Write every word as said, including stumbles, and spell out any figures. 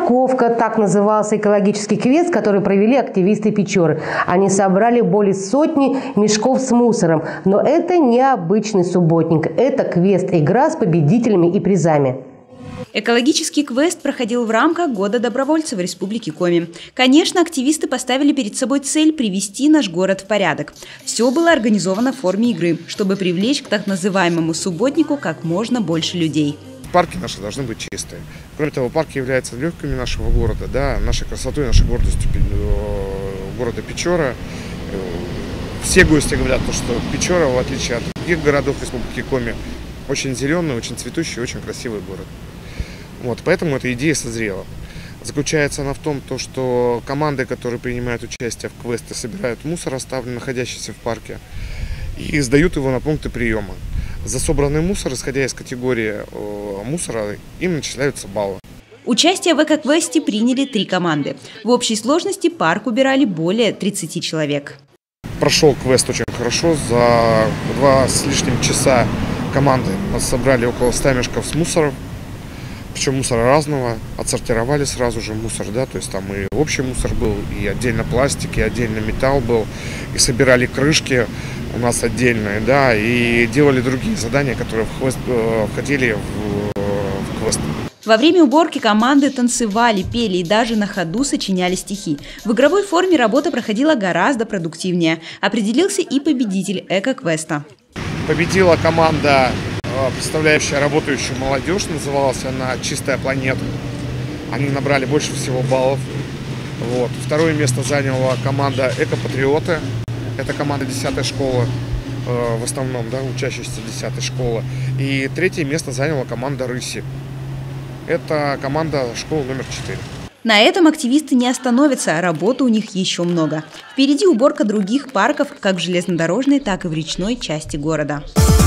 Парковка – так назывался экологический квест, который провели активисты Печоры. Они собрали более сотни мешков с мусором. Но это не обычный субботник. Это квест-игра с победителями и призами. Экологический квест проходил в рамках Года добровольца в Республике Коми. Конечно, активисты поставили перед собой цель привести наш город в порядок. Все было организовано в форме игры, чтобы привлечь к так называемому субботнику как можно больше людей. Парки наши должны быть чистые. Кроме того, парки являются легкими нашего города, да, нашей красотой, нашей гордостью города Печора. Все гости говорят, что Печора, в отличие от других городов Республики Коми, очень зеленый, очень цветущий, очень красивый город. Вот, поэтому эта идея созрела. Заключается она в том, то, что команды, которые принимают участие в квесте, собирают мусор, оставленный, находящийся в парке, и сдают его на пункты приема. За собранный мусор, исходя из категории мусора, им начисляются баллы. Участие в эко-квесте приняли три команды. В общей сложности парк убирали более тридцати человек. Прошел квест очень хорошо. За два с лишним часа команды мы собрали около ста мешков с мусором. Причем мусора разного, отсортировали сразу же мусор, да, то есть там и общий мусор был, и отдельно пластик, и отдельно металл был, и собирали крышки у нас отдельные, да, и делали другие задания, которые входили в, в квест. Во время уборки команды танцевали, пели и даже на ходу сочиняли стихи. В игровой форме работа проходила гораздо продуктивнее. Определился и победитель эко-квеста. Победила команда, представляющая работающую молодежь, называлась она «Чистая планета». Они набрали больше всего баллов. Вот. Второе место заняла команда «Эко-патриоты». Это команда десятой школы, в основном, да, учащиеся десятой школы. И третье место заняла команда «Рыси». Это команда школы номер четыре. На этом активисты не остановятся, работы у них еще много. Впереди уборка других парков, как в железнодорожной, так и в речной части города.